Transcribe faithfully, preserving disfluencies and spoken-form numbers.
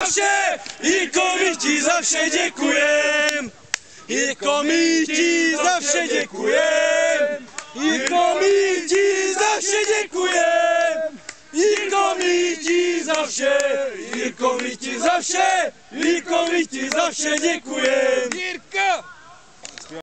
zawsze, Jirko, my ci zawsze dziękujem. Jirko, my ci zawsze dziękujem. Jirko, my ci zawsze dziękujem. Jirko, my ci zawsze, Jirko, my ci zawsze, Jirko, my ci zawsze dziękujem.